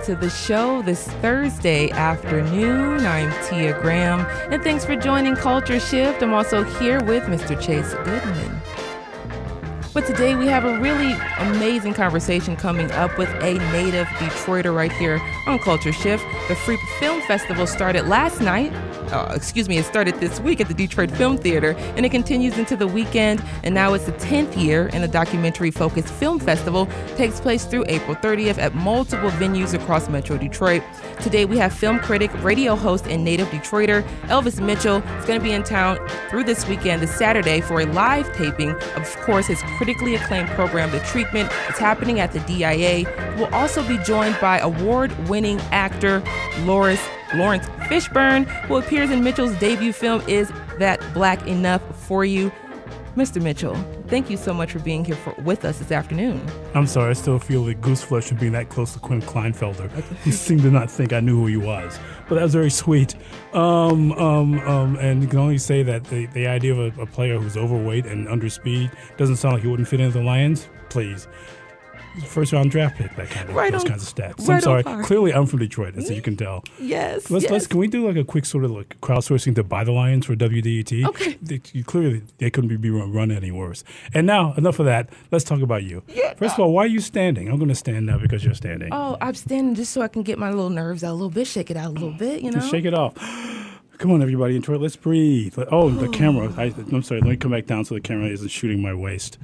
to the show this Thursday afternoon. I'm Tia Graham, and thanks for joining Culture Shift. I'm also here with Mr. Chase Goodman. But today we have a really amazing conversation coming up with a native Detroiter right here on Culture Shift. The Free Film Festival started last night. It started this week at the Detroit Film Theater, and it continues into the weekend, and now it's the 10th year, and the documentary-focused film festival takes place through April 30th at multiple venues across Metro Detroit. Today we have film critic, radio host, and native Detroiter Elvis Mitchell is going to be in town through this weekend, this Saturday, for a live taping of course, his critically acclaimed program, The Treatment. It's happening at the DIA. We'll also be joined by award-winning actor Lawrence Fishburne, who appears in Mitchell's debut film, Is That Black Enough for You? Mr. Mitchell, thank you so much for being here with us this afternoon. I'm sorry, I still feel the goose flesh from being that close to Quinn Kleinfelder. He seemed to not think I knew who he was, but that was very sweet. And you can only say that the idea of a player who's overweight and under speed doesn't sound like he wouldn't fit into the Lions. Please. First round draft pick, those kinds of stats. I'm sorry. Clearly, I'm from Detroit, as you can tell. Yes. Can we do like a quick sort of like crowdsourcing to buy the Lions for WDET? Okay. Clearly, they couldn't be run any worse. And now, enough of that. Let's talk about you. Yeah. First of all, why are you standing? I'm going to stand now because you're standing. Oh, I'm standing just so I can get my little nerves out a little bit, shake it out a little bit, Just shake it off. Come on, everybody, Detroit. Let's breathe. The camera. I'm sorry. Let me come back down so the camera isn't shooting my waist.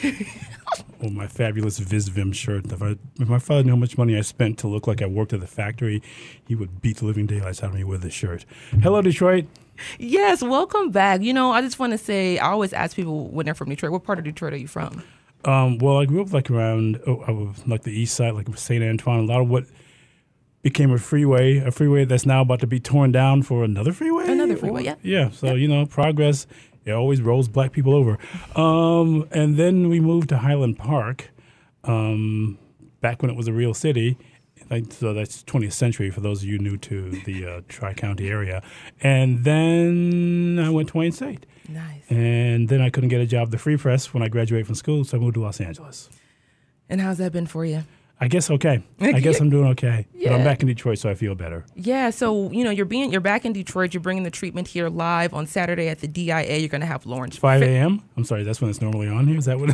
Oh, my fabulous VizVim shirt. If my father knew how much money I spent to look like I worked at the factory, he would beat the living daylights out of me with this shirt. Hello, Detroit. Yes, welcome back. I just want to say, I always ask people when they're from Detroit, what part of Detroit are you from? Well, I grew up around the east side, like St. Antoine. A lot of what became a freeway that's now about to be torn down for another freeway. Yeah. Yeah, so, progress, it always rolls black people over. And then we moved to Highland Park back when it was a real city. So that's 20th century for those of you new to the Tri-County area. And then I went to Wayne State. Nice. And then I couldn't get a job at the Free Press when I graduated from school, so I moved to Los Angeles. And how's that been for you? I guess okay. I guess I'm doing okay. Yeah. But I'm back in Detroit, so I feel better. Yeah, so, you're back in Detroit. You're bringing The Treatment here live on Saturday at the DIA. You're going to have Lawrence. 5 a.m.? I'm sorry, that's when it's normally on here? Is that what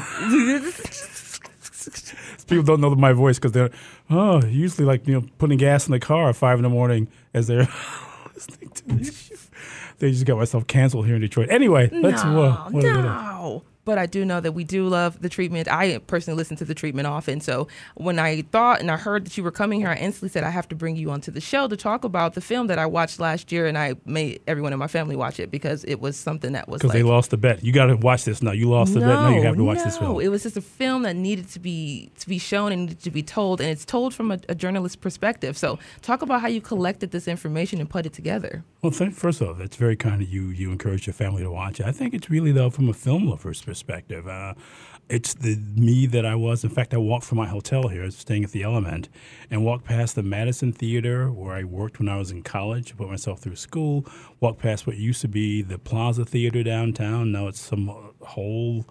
People don't know my voice because they're, usually putting gas in the car at 5 in the morning as they're listening to this. They just got myself canceled here in Detroit. Anyway, let's... No. But I do know that we do love The Treatment. I personally listen to The Treatment often. So when I thought and I heard that you were coming here, I instantly said I have to bring you onto the show to talk about the film that I watched last year, and I made everyone in my family watch it because it was something that was because they lost the bet. You got to watch this now. You lost the bet. Now you have to watch this film. No, it was just a film that needed to be shown and needed to be told, and it's told from a journalist's perspective. So talk about how you collected this information and put it together. Well, first off, it's very kind of you. You encourage your family to watch it. I think it's really, though, from a film lover's perspective. It's the me that I was. In fact, I walked from my hotel here, staying at the Element, and walked past the Madison Theater where I worked when I was in college, put myself through school, walked past what used to be the Plaza Theater downtown. Now it's some whole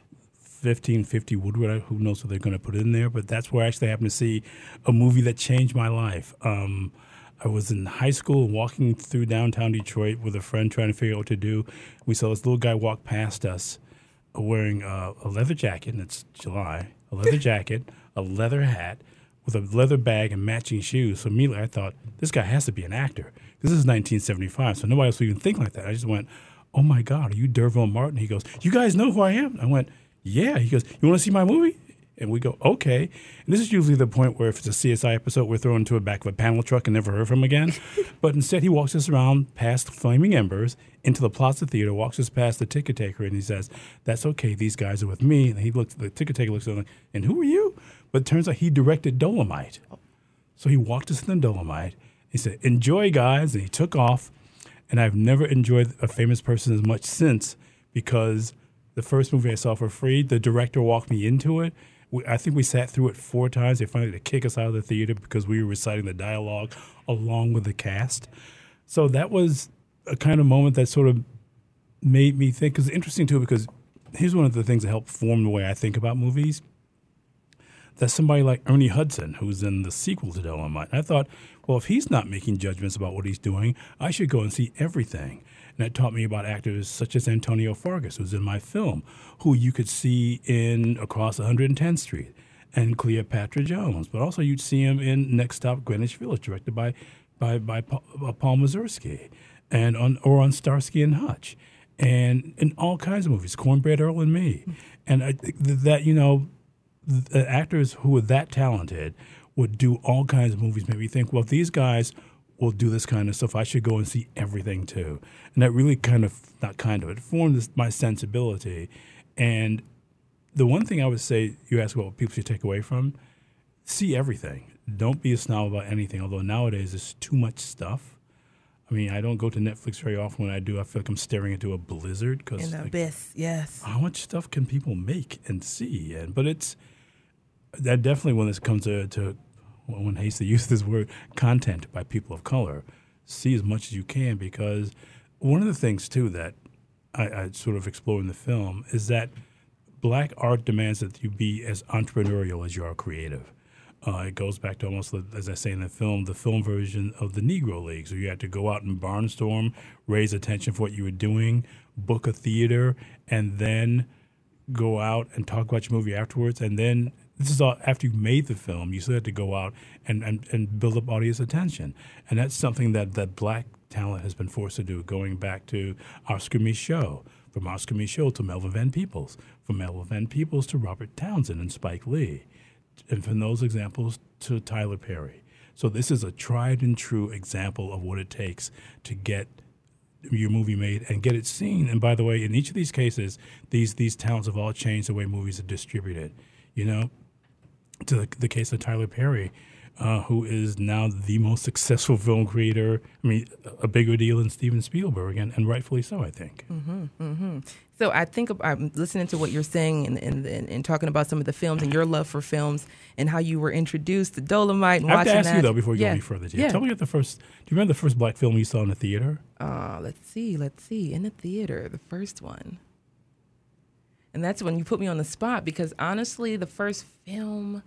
1550 Woodward. Who knows what they're going to put in there, but that's where I actually happened to see a movie that changed my life. I was in high school walking through downtown Detroit with a friend trying to figure out what to do. We saw this little guy walk past us wearing a leather jacket, and it's July, a leather jacket, a leather hat, with a leather bag and matching shoes. So immediately I thought, this guy has to be an actor. This is 1975, so nobody else would even think like that. I just went, oh, my God, are you Derville Martin? He goes, you guys know who I am? I went, yeah. He goes, you want to see my movie? And we go, okay. And this is usually the point where if it's a CSI episode, we're thrown into the back of a panel truck and never heard from him again. But instead, he walks us around past Flaming Embers into the Plaza Theater, walks us past the ticket taker, and he says, that's okay, these guys are with me. And the ticket taker looks at him, and who are you? But it turns out he directed Dolomite. So he walked us in the Dolomite. He said, enjoy, guys. And he took off. And I've never enjoyed a famous person as much since, because the first movie I saw for free, the director walked me into it. I think we sat through it 4 times. They finally had to kick us out of the theater because we were reciting the dialogue along with the cast. So that was a kind of moment that sort of made me think, because it's interesting too, because here's one of the things that helped form the way I think about movies. that somebody like Ernie Hudson, who's in the sequel to Dolomite, I thought, well, if he's not making judgments about what he's doing, I should go and see everything. And that taught me about actors such as Antonio Fargas, who's in my film, who you could see in Across 110th Street, and Cleopatra Jones. But also you'd see him in Next Stop Greenwich Village, directed by Paul Mazursky, and on Starsky and Hutch, and in all kinds of movies, Cornbread Earl and Me. And I think that, the actors who are that talented would do all kinds of movies. Maybe you think, well, if these guys will do this kind of stuff, I should go and see everything too. And that really it formed my sensibility. And the one thing I would say, you ask what people should take away from, see everything. Don't be a snob about anything, although nowadays there's too much stuff. I mean, I don't go to Netflix very often. When I do, I feel like I'm staring into a blizzard. In the abyss, yes. How much stuff can people make and see? But it's that definitely when this comes to when Hasty uses this word, content by people of color, see as much as you can, because one of the things, too, that I sort of explore in the film is that black art demands that you be as entrepreneurial as you are creative. It goes back to almost, as I say in the film version of the Negro Leagues, where you had to go out and barnstorm, raise attention for what you were doing, book a theater, and then go out and talk about your movie afterwards. And then this is all after you've made the film, you still have to go out and build up audience attention. And that's something that black talent has been forced to do, going back to Oscar Micheaux, from Oscar Micheaux to Melvin Van Peebles, from Melvin Van Peebles to Robert Townsend and Spike Lee, and from those examples to Tyler Perry. So this is a tried and true example of what it takes to get your movie made and get it seen. And by the way, in each of these cases, these talents have all changed the way movies are distributed. To the case of Tyler Perry, who is now the most successful film creator. I mean, a bigger deal than Steven Spielberg, and rightfully so, I think. Mm-hmm, mm-hmm. So I think I'm listening to what you're saying and talking about some of the films and your love for films and how you were introduced to Dolomite and I have watching to ask you, though, before you go any further. Yeah. Tell me about do you remember the first black film you saw in the theater? Let's see. In the theater, the first one. And that's when you put me on the spot, because honestly, the first film...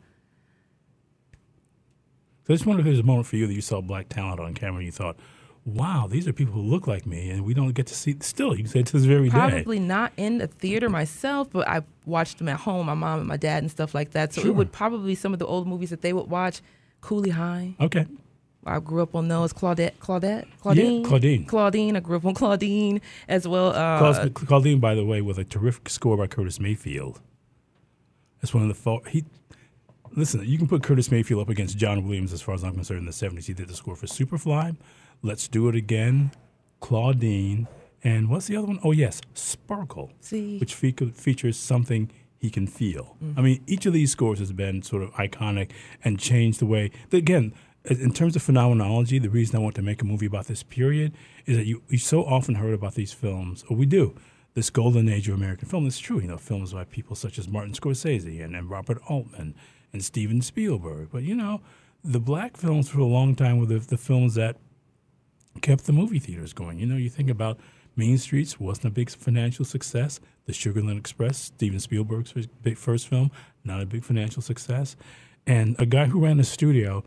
So I just wonder if there's a moment for you that you saw black talent on camera and you thought, wow, these are people who look like me, and we don't get to see. Still, you can say to this very day. Probably not in the theater myself, but I watched them at home, my mom and my dad and stuff like that. So Sure. It would probably some of the old movies that they would watch, Cooley High. Okay. I grew up on those. Claudine. Yeah, Claudine. I grew up on Claudine as well. Claudine, by the way, with a terrific score by Curtis Mayfield. That's one of the Listen, you can put Curtis Mayfield up against John Williams as far as I'm concerned in the 70s. He did the score for Superfly, Let's Do It Again, Claudine, and what's the other one? Oh, yes, Sparkle, which features Something He Can Feel. Mm-hmm. I mean, each of these scores has been sort of iconic and changed the way. Again, in terms of phenomenology, the reason I want to make a movie about this period is that you so often heard about these films, or we do, this golden age of American film. It's true, films by people such as Martin Scorsese and Robert Altman and Steven Spielberg. But, the black films for a long time were the films that kept the movie theaters going. You think about Mean Streets, wasn't a big financial success. The Sugarland Express, Steven Spielberg's first film, not a big financial success. And a guy who ran a studio,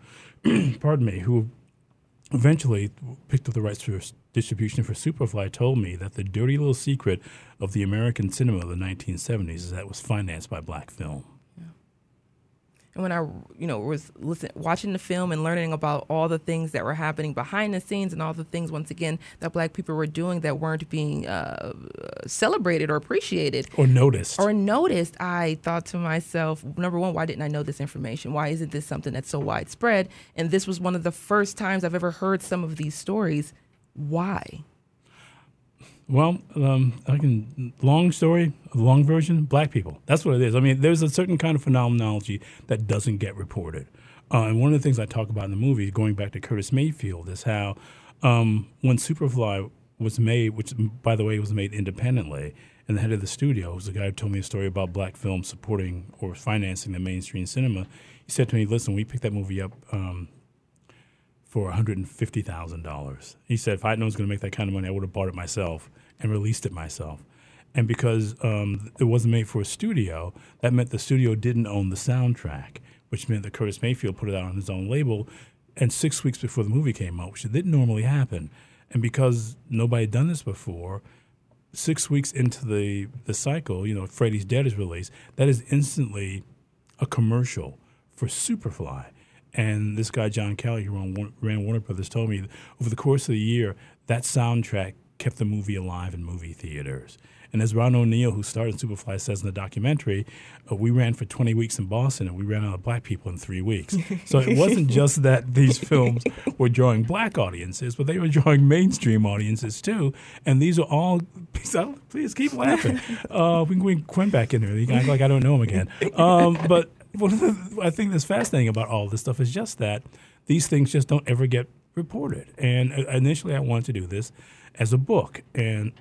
who eventually picked up the rights for distribution for Superfly, told me that the dirty little secret of the American cinema of the 1970s is that it was financed by black film. And when I, was watching the film and learning about all the things that were happening behind the scenes and all the things, once again, that black people were doing that weren't being celebrated or appreciated. Or noticed. I thought to myself, number one, why didn't I know this information? Why isn't this something that's so widespread? And this was one of the first times I've ever heard some of these stories. Why? Well, long story, long version, black people. That's what it is. I mean, there's a certain kind of phenomenology that doesn't get reported. And one of the things I talk about in the movie, going back to Curtis Mayfield, is how when Superfly was made, which, by the way, was made independently, and the head of the studio was the guy who told me a story about black film supporting or financing the mainstream cinema. He said to me, listen, we picked that movie up for $150,000. He said, if I had known I was going to make that kind of money, I would have bought it myself and released it myself. And because it wasn't made for a studio, that meant the studio didn't own the soundtrack, which meant that Curtis Mayfield put it out on his own label. And 6 weeks before the movie came out, which didn't normally happen. And because nobody had done this before, 6 weeks into the cycle, Freddy's Dead is released, that is instantly a commercial for Superfly. And this guy, John Kelly, who ran Warner Brothers, told me over the course of the year, that soundtrack kept the movie alive in movie theaters. And as Ron O'Neal, who started Superfly, says in the documentary, we ran for 20 weeks in Boston, and we ran out of black people in 3 weeks. So it wasn't just that these films were drawing black audiences, but they were drawing mainstream audiences too. And these are all, please keep laughing. We can bring Quinn back in here. You can act like I don't know him again. But I think that's fascinating about all this stuff is just that these things just don't ever get reported. And initially I wanted to do this as a book. And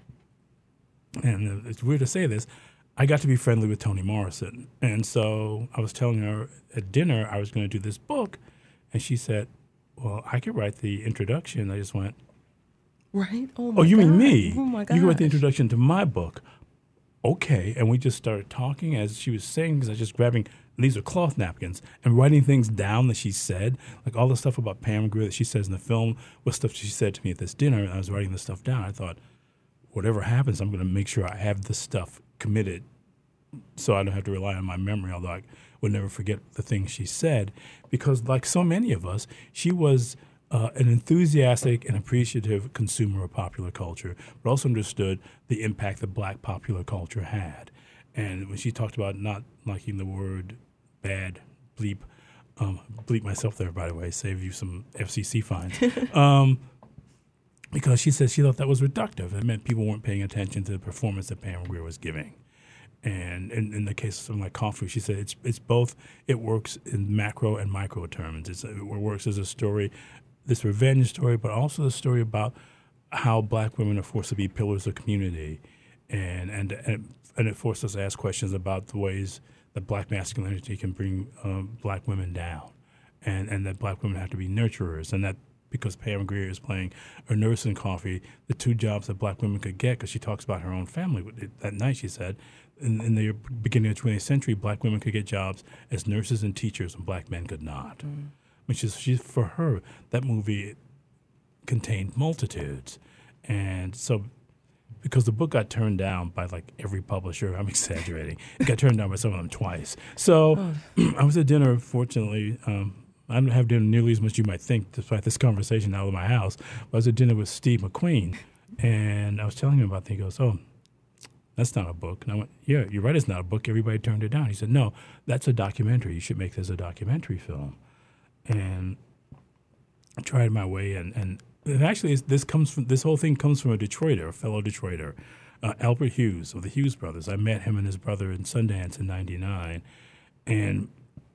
it's weird to say this, I got to be friendly with Toni Morrison. And so I was telling her at dinner I was going to do this book. And she said, well, I could write the introduction. I just went, right? Oh, you mean God. me? Oh, my God. You can write the introduction to my book. Okay. And we just started talking as she was saying, because I was just grabbing, these are cloth napkins, and writing things down that she said, like all the stuff about Pam Grier that she says in the film was stuff she said to me at this dinner. And I was writing this stuff down. I thought, whatever happens, I'm going to make sure I have this stuff committed so I don't have to rely on my memory, although I would never forget the things she said. Because like so many of us, she was an enthusiastic and appreciative consumer of popular culture, but also understood the impact that black popular culture had. And when she talked about not liking the word bad, bleep myself there, by the way, save you some FCC fines. Because she said she thought that was reductive. It meant people weren't paying attention to the performance that Pam Grier was giving. And in the case of something like Coffee, she said it's both. It works in macro and micro terms. It works as a story, this revenge story, but also the story about how black women are forced to be pillars of community, and it forced us to ask questions about the ways that black masculinity can bring black women down, and that black women have to be nurturers, and that because Pam Grier is playing a nurse in Coffee, the two jobs that black women could get, because she talks about her own family. That night she said, in the beginning of the 20th century, black women could get jobs as nurses and teachers, and black men could not. Which is, for her, that movie contained multitudes. And so, because the book got turned down by like every publisher, I'm exaggerating, it got turned down by some of them twice. So I was at dinner, fortunately, I don't have dinner nearly as much as you might think, despite this conversation out of my house. But I was at dinner with Steve McQueen, and I was telling him about it. He goes, oh, that's not a book. And I went, yeah, you're right, it's not a book. Everybody turned it down. He said, no, that's a documentary. You should make this a documentary film. And I tried my way, and actually this whole thing comes from a Detroiter, a fellow Detroiter, Albert Hughes of the Hughes brothers. I met him and his brother in Sundance in '99, and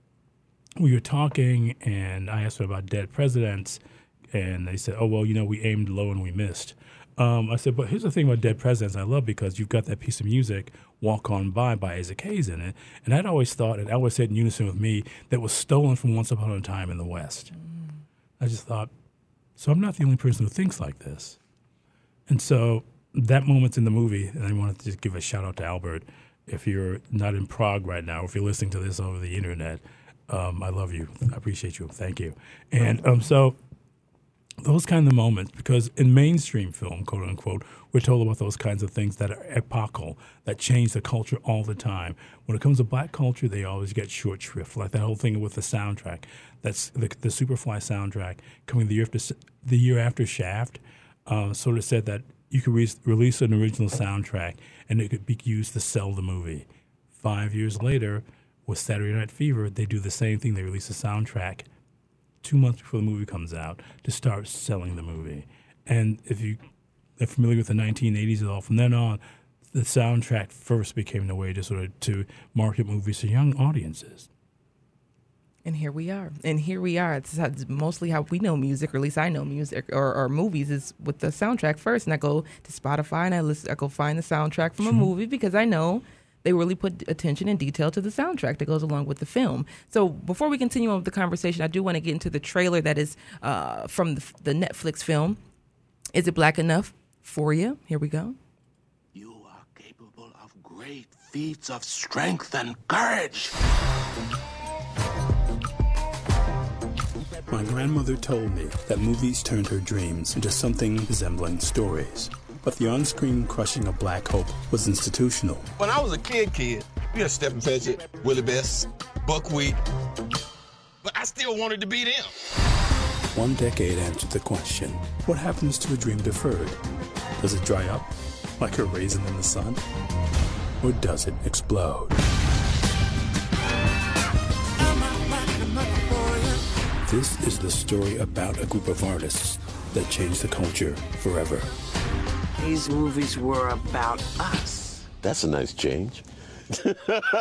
we were talking, and I asked them about dead presidents, and they said, oh, well, we aimed low and we missed. I said, but here's the thing about dead presidents I love, because you've got that piece of music, Walk On By Isaac Hayes, in it. And I'd always thought, and I always said in unison with me, that was stolen from Once Upon a Time in the West. I just thought, so I'm not the only person who thinks like this. And so that moment's in the movie, and I wanted to just give a shout out to Albert. If you're not in Prague right now, if you're listening to this over the internet, I love you. I appreciate you. Thank you. And so those kind of moments, because in mainstream film, quote unquote, we're told about those kinds of things that are epochal, that change the culture all the time. When it comes to black culture, they always get short shrift, like that whole thing with the soundtrack. That's the Superfly soundtrack coming the year after Shaft. Sort of said that you could release an original soundtrack and it could be used to sell the movie. 5 years later, with Saturday Night Fever, they do the same thing. They release a soundtrack 2 months before the movie comes out to start selling the movie. And if you are familiar with the 1980s at all, from then on, the soundtrack first became the way to market movies to young audiences. And here we are. It's mostly how we know music, or at least I know music or movies, is with the soundtrack first. And I go to Spotify and I go find the soundtrack from a movie, because I know they really put attention and detail to the soundtrack that goes along with the film. So before we continue on with the conversation, I do want to get into the trailer that is from the Netflix film, Is It Black Enough for You? Here we go. You are capable great feats of strength and courage. My grandmother told me that movies turned her dreams into something resembling stories. But the on-screen crushing of black hope was institutional. When I was a kid, we had Stephen Fetchit, Willie Best, Buckwheat, but I still wanted to be them. One decade answered the question, what happens to a dream deferred? Does it dry up like a raisin in the sun? Or does it explode? This is the story about a group of artists that changed the culture forever. These movies were about us. That's a nice change. The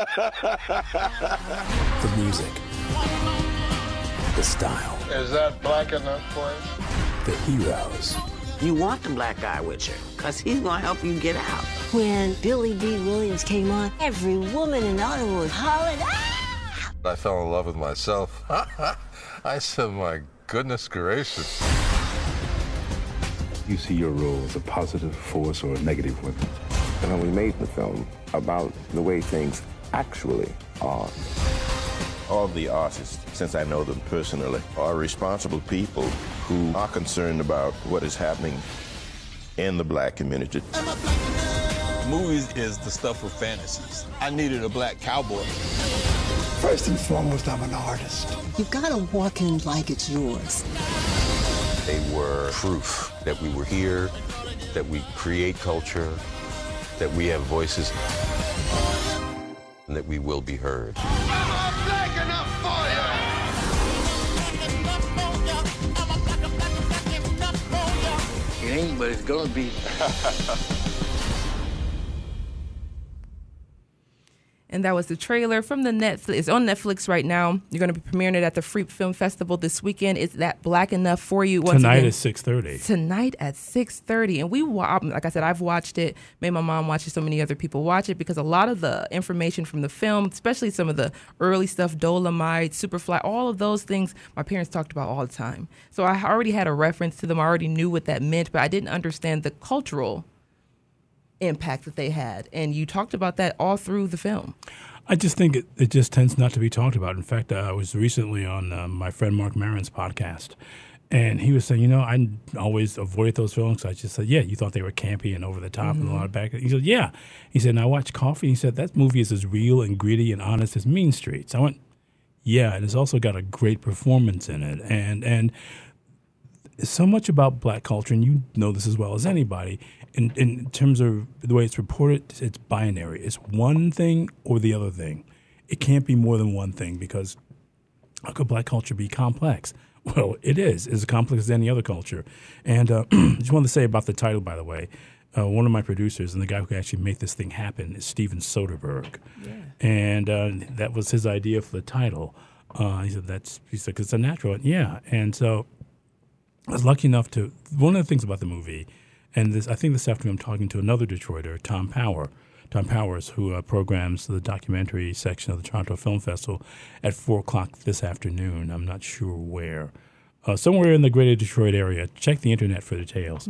music. The style. Is that black enough for you? The heroes. You want the black guy with you, because he's going to help you get out. When Billy D. Williams came on, every woman in Hollywood hollered, ah! I fell in love with myself. I said, my goodness gracious. You see your role as a positive force or a negative one? And we made the film about the way things actually are. All the artists, since I know them personally, are responsible people who are concerned about what is happening in the black community. Movies is the stuff of fantasies. I needed a black cowboy. First and foremost, I'm an artist. You've got to walk in like it's yours. They were proof that we were here, that we create culture, that we have voices, and that we will be heard. I'm black enough for you! It ain't, but it's going to be. And that was the trailer from the Netflix. It's on Netflix right now. You're going to be premiering it at the Freep Film Festival this weekend. Is that black enough for you? Once Tonight again, at 6:30. Tonight at 6:30. And like I said, I've watched it, made my mom watch it, so many other people watch it, because a lot of the information from the film, especially some of the early stuff, Dolomite, Superfly, all of those things, my parents talked about all the time. So I already had a reference to them. I already knew what that meant, but I didn't understand the cultural impact that they had. And you talked about that all through the film. I just think it just tends not to be talked about. In fact, I was recently on my friend Mark Maron's podcast, and he was saying, I always avoided those films. I just said, yeah, you thought they were campy and over the top and a lot of back. He said, yeah. He said, and I watched Coffee. He said, that movie is as real and gritty and honest as Mean Streets. I went, yeah, and it's also got a great performance in it. And so much about black culture, and you know this as well as anybody, in terms of the way it's reported, it's binary. It's one thing or the other thing. It can't be more than one thing, because how could black culture be complex? Well, it is. It's as complex as any other culture. And I just wanted to say about the title, by the way, one of my producers and the guy who actually made this thing happen is Steven Soderbergh. Yeah. And that was his idea for the title. He said, because it's a natural. Yeah. And so I was lucky enough to, one of the things about the movie, and I think this afternoon I'm talking to another Detroiter, Tom Powers, who programs the documentary section of the Toronto Film Festival at 4 o'clock this afternoon. I'm not sure where. Somewhere in the greater Detroit area. Check the internet for details.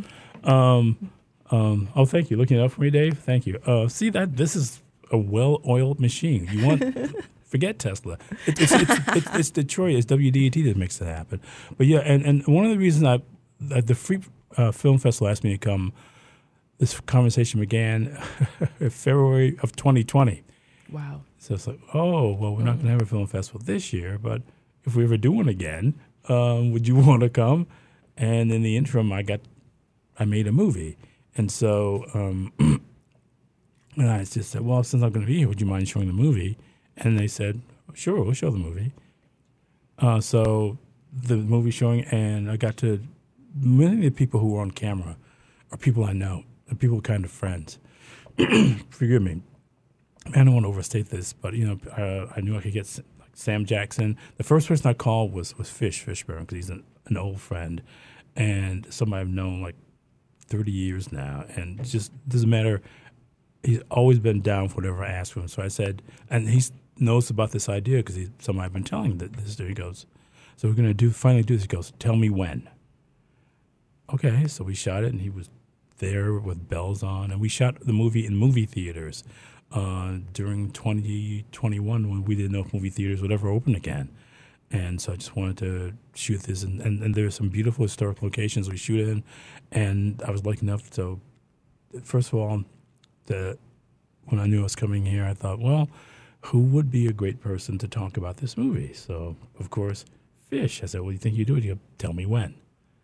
Oh, thank you. Looking it up for me, Dave? Thank you. See, this is a well-oiled machine. You want... Forget Tesla. It's Detroit. It's WDET that makes it happen. But yeah, and one of the reasons the Free Film Festival asked me to come, this conversation began in February of 2020. Wow. So it's like, oh, well, we're not going to have a film festival this year, but if we ever do one again, would you want to come? And in the interim, I made a movie. And so and I just said, well, since I'm going to be here, would you mind showing the movie? And they said, sure, we'll show the movie. So the movie showing, and I got to, many of the people who were on camera are people I know, and people kind of friends. Forgive me. I don't want to overstate this, but, I knew I could get Sam Jackson. The first person I called was Fishburne, because he's an old friend and somebody I've known like 30 years now. And it just doesn't matter. He's always been down for whatever I asked him. So I said, and he knows about this idea because he's somebody I've been telling that this. He goes, so we're going to finally do this. He goes, tell me when. Okay, so we shot it, and he was there with bells on, and we shot the movie in movie theaters. during 2021 when we didn't know if movie theaters would ever open again. And so I just wanted to shoot this. And there are some beautiful historic locations we shoot in. And I was lucky enough to, first of all, when I knew I was coming here, I thought, well, who would be a great person to talk about this movie? So, of course, Fish. I said, what do you think you do? You go, tell me when.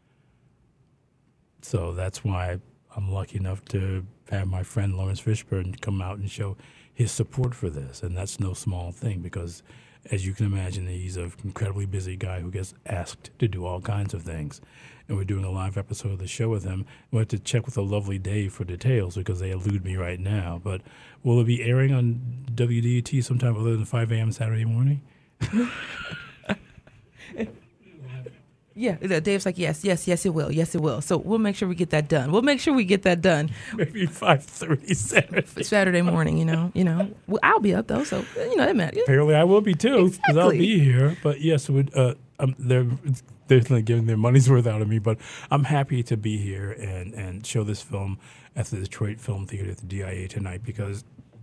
So that's why I'm lucky enough to have my friend Lawrence Fishburne come out and show his support for this. And that's no small thing because, as you can imagine, he's an incredibly busy guy who gets asked to do all kinds of things. And we're doing a live episode of the show with him. We have to check with a lovely Dave for details because they elude me right now. But will it be airing on WDET sometime other than 5 a.m. Saturday morning? Yeah, Dave's like, yes, it will. Yes, it will. So we'll make sure we get that done. Maybe 5:30 Saturday morning, you know. Well, I'll be up, though, so, that matters. Apparently I will be, too, because I'll be here. But, yes, they're getting their money's worth out of me. But I'm happy to be here and show this film at the Detroit Film Theater at the DIA tonight because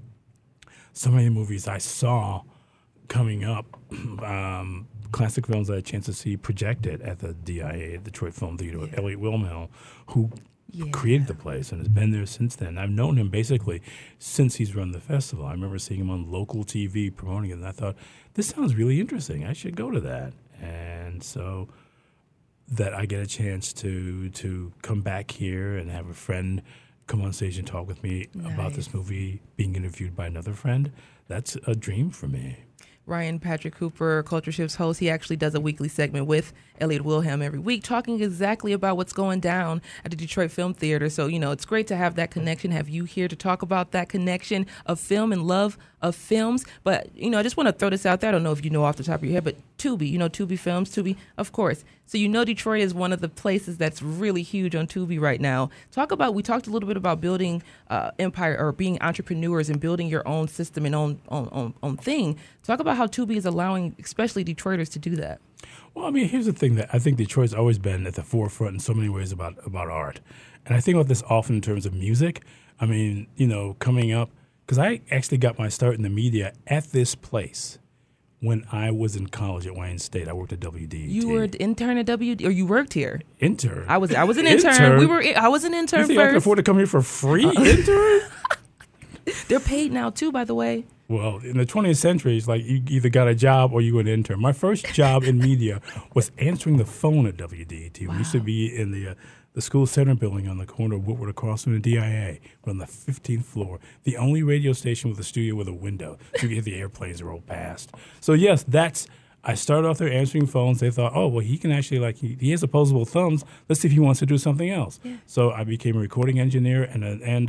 so many movies I saw coming up, classic films I had a chance to see projected at the DIA, Detroit Film Theater, with Elliot Wilmell, who created the place and has been there since then. I've known him basically since he's run the festival. I remember seeing him on local TV promoting it, and I thought, this sounds really interesting. I should go to that. And so that I get a chance to come back here and have a friend come on stage and talk with me about this movie being interviewed by another friend, that's a dream for me. Ryan Patrick Cooper, CultureShift's host, he actually does a weekly segment with Elliot Wilhelm every week talking exactly about what's going down at the Detroit Film Theater. So, it's great to have that connection, have you here to talk about that connection of film and love of films. But, I just want to throw this out there. I don't know if you know off the top of your head, but Tubi, Tubi Films, Tubi, of course. So, Detroit is one of the places that's really huge on Tubi right now. We talked a little bit about building empire or being entrepreneurs and building your own system and own thing. Talk about how Tubi is allowing, especially Detroiters, to do that. Well, here's the thing that I think Detroit's always been at the forefront in so many ways about art. And I think about this often in terms of music. Coming up, because I actually got my start in the media at this place when I was in college at Wayne State. I worked at WDET. You were an intern at WDET, or you worked here? Intern. I was an intern. I was an intern you think first. I can afford to come here for free? Intern? They're paid now, too, by the way. Well, in the 20th century, it's like you either got a job or you were an intern. My first job in media was answering the phone at WDET. Wow. We used to be in the school center building on the corner of Woodward across from the DIA. We're on the 15th floor, the only radio station with a studio with a window. So you could hear the airplanes roll past. So, yes, I started off there answering phones. They thought, oh, well, he can actually, he has opposable thumbs. Let's see if he wants to do something else. Yeah. So I became a recording engineer and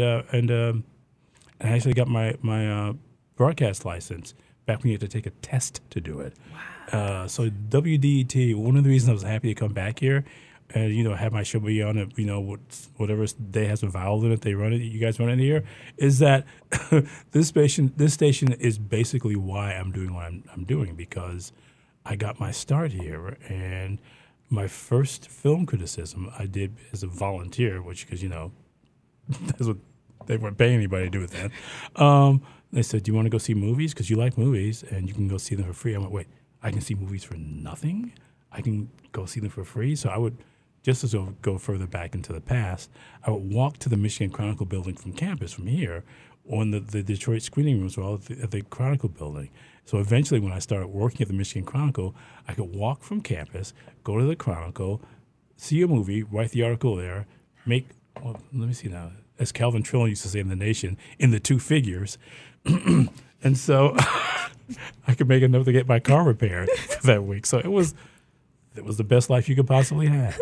I actually got my broadcast license back when you had to take a test to do it. Wow. So WDET, one of the reasons I was happy to come back here and, have my show be on it, whatever day has a vowel in it, they run it, you guys run it here, is that this station is basically why I'm doing what I'm doing, because I got my start here. And my first film criticism I did as a volunteer, which, because, that's what they weren't paying anybody to do with that. They said, do you want to go see movies? Because you like movies, and you can go see them for free. I went, wait, I can see movies for nothing? I can go see them for free? So I would, just as I go further back into the past, I would walk to the Michigan Chronicle building from campus, from here, on the Detroit screening rooms were all at the Chronicle building. So eventually when I started working at the Michigan Chronicle, I could walk from campus, go to the Chronicle, see a movie, write the article there, let me see now, as Calvin Trillin used to say in The Nation, in the two figures. And so I could make enough to get my car repaired for that week. So it was the best life you could possibly have.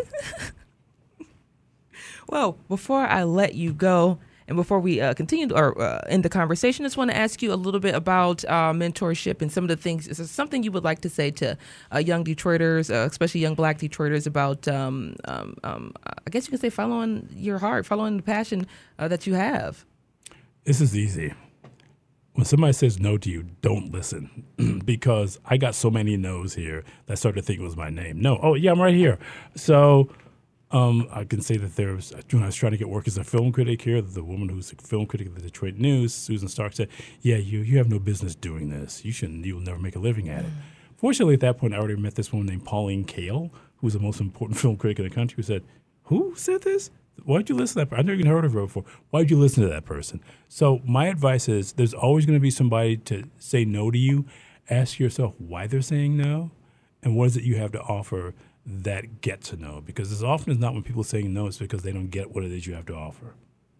Well, before I let you go, and before we continue or end the conversation, I just want to ask you a little bit about mentorship and some of the things. Is there something you would like to say to young Detroiters, especially young Black Detroiters, about, I guess you could say, following your heart, following the passion that you have? This is easy. When somebody says no to you, don't listen, because I got so many no's here that I started to think it was my name. No. Oh, yeah, I'm right here. So I can say that when I was trying to get work as a film critic here, the woman who's a film critic at the Detroit News, Susan Stark, said, yeah, you have no business doing this. You'll never make a living at it. Fortunately, at that point, I already met this woman named Pauline Kael, who's the most important film critic in the country, who said, who said this? Why'd you listen to that person? I've never even heard of her before. Why'd you listen to that person? So my advice is there's always going to be somebody to say no to you. Ask yourself why they're saying no and what is it you have to offer that gets a no. Because as often as not when people are saying no, it's because they don't get what it is you have to offer.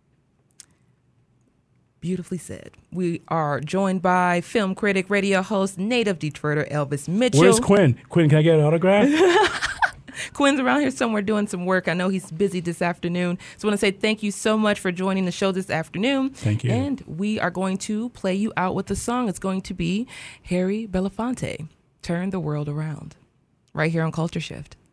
Beautifully said. We are joined by film critic, radio host, native Detroiter Elvis Mitchell. Where's Quinn? Quinn, can I get an autograph? Quinn's around here somewhere doing some work. I know he's busy this afternoon. So I want to say thank you so much for joining the show this afternoon. Thank you. And we are going to play you out with a song. It's going to be Harry Belafonte, Turn the World Around, right here on Culture Shift.